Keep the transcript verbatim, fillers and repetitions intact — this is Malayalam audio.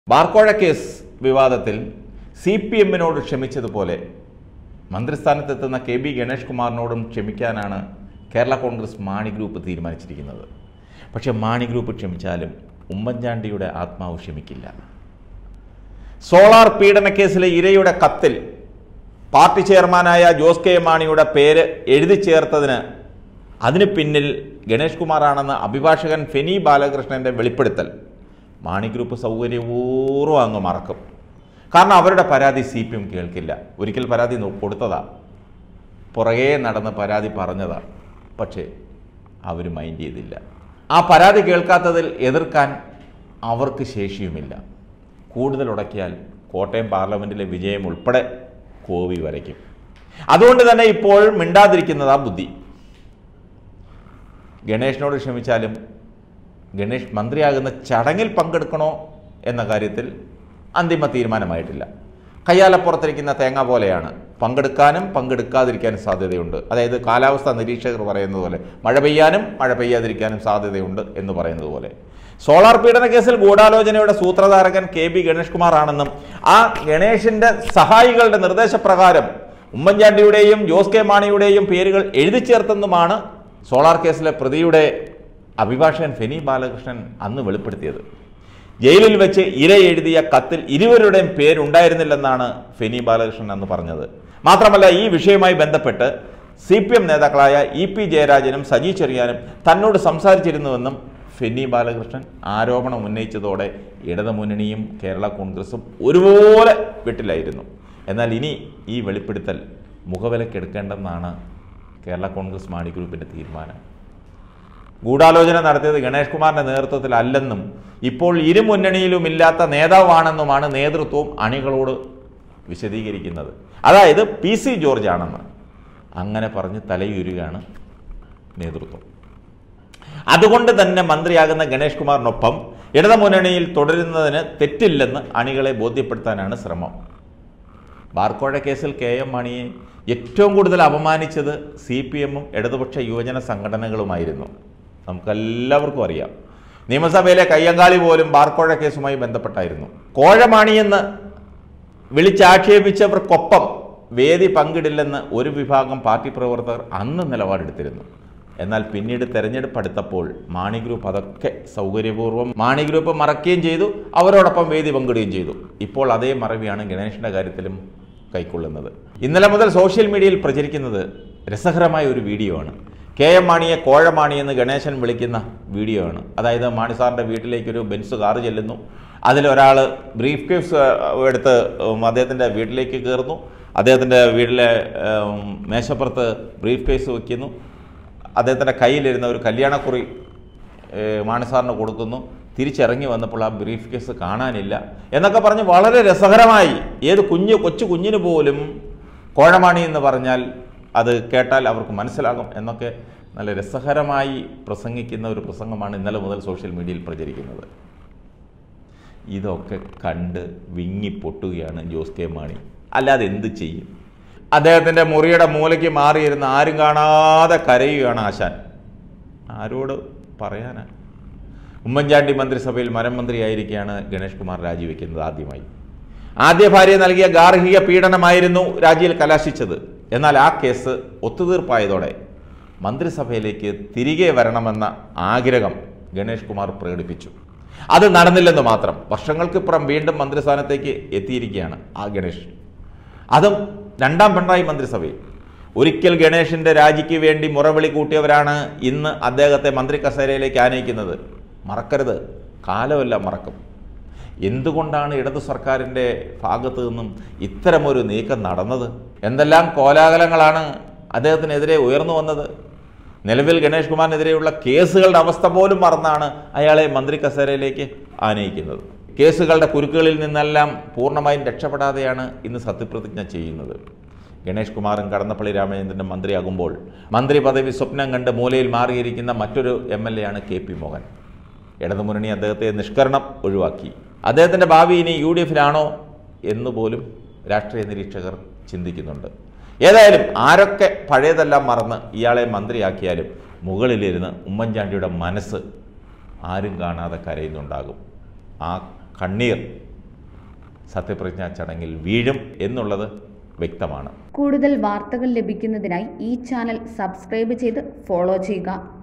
ബാർക്കോഴ കേസ് വിവാദത്തിൽ സി പി എമ്മിനോട് ക്ഷമിച്ചതുപോലെ മന്ത്രിസ്ഥാനത്തെത്തുന്ന കെ ബി ഗണേഷ് കുമാറിനോടും ക്ഷമിക്കാനാണ് കേരള കോൺഗ്രസ് മാണി ഗ്രൂപ്പ് തീരുമാനിച്ചിരിക്കുന്നത്. പക്ഷേ മാണി ഗ്രൂപ്പ് ക്ഷമിച്ചാലും ഉമ്മൻചാണ്ടിയുടെ ആത്മാവ് ക്ഷമിക്കില്ല. സോളാർ പീഡനക്കേസിലെ ഇരയുടെ കത്തിൽ പാർട്ടി ചെയർമാനായ ജോസ് കെ മാണിയുടെ പേര് എഴുതി ചേർത്തതിന് അതിന് പിന്നിൽ ഗണേഷ് കുമാറാണെന്ന് അഭിഭാഷകൻ ഫെനി ബാലകൃഷ്ണൻ്റെ വെളിപ്പെടുത്തൽ മാണി ഗ്രൂപ്പ് സൗകര്യപൂർവ്വം അങ്ങ് മറക്കും. കാരണം അവരുടെ പരാതി സി പി എം കേൾക്കില്ല. ഒരിക്കൽ പരാതി കൊടുത്തതാ, പുറകെ നടന്ന് പരാതി പറഞ്ഞതാ, പക്ഷേ അവർ മൈൻഡ് ചെയ്തില്ല. ആ പരാതി കേൾക്കാത്തതിൽ എതിർക്കാൻ അവർക്ക് ശേഷിയുമില്ല. കൂടുതൽ ഉടക്കിയാൽ കോട്ടയം പാർലമെൻറ്റിലെ വിജയം ഉൾപ്പെടെ കോവി വരയ്ക്കും. അതുകൊണ്ട് തന്നെ ഇപ്പോൾ മിണ്ടാതിരിക്കുന്നതാ ബുദ്ധി. ഗണേഷിനോട് ക്ഷമിച്ചാലും ഗണേഷ് മന്ത്രിയാകുന്ന ചടങ്ങിൽ പങ്കെടുക്കണോ എന്ന കാര്യത്തിൽ അന്തിമ തീരുമാനമായിട്ടില്ല. കയ്യാലപ്പുറത്തിരിക്കുന്ന തേങ്ങ പോലെയാണ്, പങ്കെടുക്കാനും പങ്കെടുക്കാതിരിക്കാനും സാധ്യതയുണ്ട്. അതായത് കാലാവസ്ഥാ നിരീക്ഷകർ പറയുന്നത് പോലെ മഴ പെയ്യാനും മഴ പെയ്യാതിരിക്കാനും സാധ്യതയുണ്ട് എന്ന് പറയുന്നത് പോലെ. സോളാർ പീഡന കേസിൽ ഗൂഢാലോചനയുടെ സൂത്രധാരകൻ കെ ബി ഗണേഷ് കുമാർ ആണെന്നും ആ ഗണേഷിൻ്റെ സഹായികളുടെ നിർദ്ദേശപ്രകാരം ഉമ്മൻചാണ്ടിയുടെയും ജോസ് കെ മാണിയുടെയും പേരുകൾ എഴുതി ചേർത്തെന്നുമാണ് സോളാർ കേസിലെ പ്രതിയുടെ അഭിഭാഷകൻ ഫെനി ബാലകൃഷ്ണൻ അന്ന് വെളിപ്പെടുത്തിയത്. ജയിലിൽ വെച്ച് ഇര എഴുതിയ കത്തിൽ ഇരുവരുടെയും പേരുണ്ടായിരുന്നില്ലെന്നാണ് ഫെനി ബാലകൃഷ്ണൻ അന്ന് പറഞ്ഞത്. മാത്രമല്ല, ഈ വിഷയവുമായി ബന്ധപ്പെട്ട് സി പി എം നേതാക്കളായ ഇ പി ജയരാജനും സജി ചെറിയാനും തന്നോട് സംസാരിച്ചിരുന്നുവെന്നും ഫെനി ബാലകൃഷ്ണൻ ആരോപണം ഉന്നയിച്ചതോടെ ഇടതുമുന്നണിയും കേരള കോൺഗ്രസും ഒരുപോലെ വിട്ടില്ലായിരുന്നു. എന്നാൽ ഇനി ഈ വെളിപ്പെടുത്തൽ മുഖവിലക്കെടുക്കേണ്ടെന്നാണ് കേരള കോൺഗ്രസ് മാണി ഗ്രൂപ്പിൻ്റെ തീരുമാനം. ഗൂഢാലോചന നടത്തിയത് ഗണേഷ് കുമാറിൻ്റെ നേതൃത്വത്തിലല്ലെന്നും ഇപ്പോൾ ഇരു മുന്നണിയിലും ഇല്ലാത്ത നേതാവാണെന്നുമാണ് നേതൃത്വവും അണികളോട് വിശദീകരിക്കുന്നത്. അതായത് പി സി ജോർജ് ആണെന്ന് അങ്ങനെ പറഞ്ഞ് തലയുരുകയാണ് നേതൃത്വം. അതുകൊണ്ട് തന്നെ മന്ത്രിയാകുന്ന ഗണേഷ് കുമാറിനൊപ്പം ഇടതുമുന്നണിയിൽ തുടരുന്നതിന് തെറ്റില്ലെന്ന് അണികളെ ബോധ്യപ്പെടുത്താനാണ് ശ്രമം. ബാർക്കോഴ കേസിൽ കെ എം മാണിയെ ഏറ്റവും കൂടുതൽ അപമാനിച്ചത് സി പി എമ്മും ഇടതുപക്ഷ യുവജന സംഘടനകളുമായിരുന്നു. നമുക്കെല്ലാവർക്കും അറിയാം. നിയമസഭയിലെ കയ്യങ്കാളി പോലും ബാർക്കോഴ കേസുമായി ബന്ധപ്പെട്ടായിരുന്നു. കോഴമാണിയെന്ന് വിളിച്ചാക്ഷേപിച്ചവർക്കൊപ്പം വേദി പങ്കിടില്ലെന്ന് ഒരു വിഭാഗം പാർട്ടി പ്രവർത്തകർ അന്ന് നിലപാടെടുത്തിരുന്നു. എന്നാൽ പിന്നീട് തെരഞ്ഞെടുപ്പ് അടുത്തപ്പോൾ മാണി ഗ്രൂപ്പ് അതൊക്കെ സൗകര്യപൂർവ്വം മാണി ഗ്രൂപ്പ് മറക്കുകയും ചെയ്തു, അവരോടൊപ്പം വേദി പങ്കിടുകയും ചെയ്തു. ഇപ്പോൾ അതേ മറവിയാണ് ഗണേഷിൻ്റെ കാര്യത്തിലും കൈക്കൊള്ളുന്നത്. ഇന്നലെ മുതൽ സോഷ്യൽ മീഡിയയിൽ പ്രചരിക്കുന്നത് രസകരമായ ഒരു വീഡിയോ ആണ്. കെ എം മാണിയെ കോഴമാണി എന്ന് ഗണേശൻ വിളിക്കുന്ന വീഡിയോ ആണ്. അതായത് മാണി സാറിൻ്റെ വീട്ടിലേക്കൊരു ബെൻസ് കാറ് ചെല്ലുന്നു, അതിലൊരാൾ ബ്രീഫ് കേസ് എടുത്ത് അദ്ദേഹത്തിൻ്റെ വീട്ടിലേക്ക് കയറുന്നു, അദ്ദേഹത്തിൻ്റെ വീട്ടിലെ മേശപ്പുറത്ത് ബ്രീഫ് കേസ് വയ്ക്കുന്നു, അദ്ദേഹത്തിൻ്റെ കയ്യിലിരുന്ന ഒരു കല്യാണക്കുറി മാണി സാറിന് കൊടുക്കുന്നു, തിരിച്ചിറങ്ങി വന്നപ്പോൾ ആ ബ്രീഫ് കേസ് കാണാനില്ല എന്നൊക്കെ പറഞ്ഞ് വളരെ രസകരമായി, ഏത് കുഞ്ഞ് കൊച്ചു കുഞ്ഞിന് പോലും കോഴമാണി എന്ന് പറഞ്ഞാൽ അത് കേട്ടാൽ അവർക്ക് മനസ്സിലാകും എന്നൊക്കെ നല്ല രസകരമായി പ്രസംഗിക്കുന്ന ഒരു പ്രസംഗമാണ് ഇന്നലെ മുതൽ സോഷ്യൽ മീഡിയയിൽ പ്രചരിക്കുന്നത്. ഇതൊക്കെ കണ്ട് വിങ്ങി പൊട്ടുകയാണ് ജോസ് കെ മാണി. അല്ലാതെ എന്ത് ചെയ്യും? അദ്ദേഹത്തിൻ്റെ മുറിയുടെ മൂലയ്ക്ക് മാറിയിരുന്ന ആരും കാണാതെ കരയുകയാണ് ആശാൻ. ആരോട് പറയാനാ? ഉമ്മൻചാണ്ടി മന്ത്രിസഭയിൽ മരം മന്ത്രിയായിരിക്കെയാണ് ഗണേഷ് കുമാർ രാജിവെക്കുന്നത്. ആദ്യമായി ആദ്യ ഭാര്യ നൽകിയ ഗാർഹിക പീഡനമായിരുന്നു രാജിയിൽ കലാശിച്ചത്. എന്നാൽ ആ കേസ് ഒത്തുതീർപ്പായതോടെ മന്ത്രിസഭയിലേക്ക് തിരികെ വരണമെന്ന ആഗ്രഹം ഗണേഷ് കുമാർ പ്രകടിപ്പിച്ചു. അത് നടന്നില്ലെന്ന് മാത്രം. വർഷങ്ങൾക്കിപ്പുറം വീണ്ടും മന്ത്രിസ്ഥാനത്തേക്ക് എത്തിയിരിക്കുകയാണ് ആ ഗണേഷ്. അതും രണ്ടാം പിണറായി മന്ത്രിസഭയിൽ. ഒരിക്കൽ ഗണേഷിൻ്റെ രാജിക്ക് വേണ്ടി മുറവിളി കൂട്ടിയവരാണ് ഇന്ന് അദ്ദേഹത്തെ മന്ത്രി കസേരയിലേക്ക് ആനയിക്കുന്നത്. മറക്കരുത്, കാലമല്ല മറക്കും. എന്തുകൊണ്ടാണ് ഇടതു സർക്കാരിൻ്റെ ഭാഗത്തു നിന്നും ഇത്തരമൊരു നീക്കം നടന്നത്? എന്തെല്ലാം കോലാഹലങ്ങളാണ് അദ്ദേഹത്തിനെതിരെ ഉയർന്നു വന്നത്? നിലവിൽ ഗണേഷ് കുമാറിനെതിരെയുള്ള കേസുകളുടെ അവസ്ഥ പോലും മറന്നാണ് അയാളെ മന്ത്രി കസേരയിലേക്ക് ആനയിക്കുന്നത്. കേസുകളുടെ കുരുക്കുകളിൽ നിന്നെല്ലാം പൂർണ്ണമായും രക്ഷപ്പെടാതെയാണ് ഇന്ന് സത്യപ്രതിജ്ഞ ചെയ്യുന്നത്. ഗണേഷ് കുമാറും കടന്നപ്പള്ളി രാമചന്ദ്രൻ്റെ മന്ത്രിയാകുമ്പോൾ മന്ത്രി പദവി സ്വപ്നം കണ്ട് മൂലയിൽ മാറിയിരിക്കുന്ന മറ്റൊരു എം എൽ എ ആണ് കെ പി മോഹൻ. ഇടതുമുന്നണി അദ്ദേഹത്തെ നിഷ്കരണം ഒഴിവാക്കി. അദ്ദേഹത്തിൻ്റെ ഭാവി ഇനി യു ഡി എഫിലാണോ എന്നുപോലും രാഷ്ട്രീയ നിരീക്ഷകർ ചിന്തിക്കുന്നുണ്ട്. ഏതായാലും ആരൊക്കെ പഴയതെല്ലാം മറന്ന് ഇയാളെ മന്ത്രിയാക്കിയാലും മുകളിലിരുന്ന് ഉമ്മൻചാണ്ടിയുടെ മനസ്സ് ആരും കാണാതെ കരയുന്നുണ്ടാകും. ആ കണ്ണീർ സത്യപ്രതിജ്ഞാ ചടങ്ങിൽ വീഴും എന്നുള്ളത് വ്യക്തമാണ്. കൂടുതൽ വാർത്തകൾ ലഭിക്കുന്നതിനായി ഈ ചാനൽ സബ്സ്ക്രൈബ് ചെയ്ത് ഫോളോ ചെയ്യുക.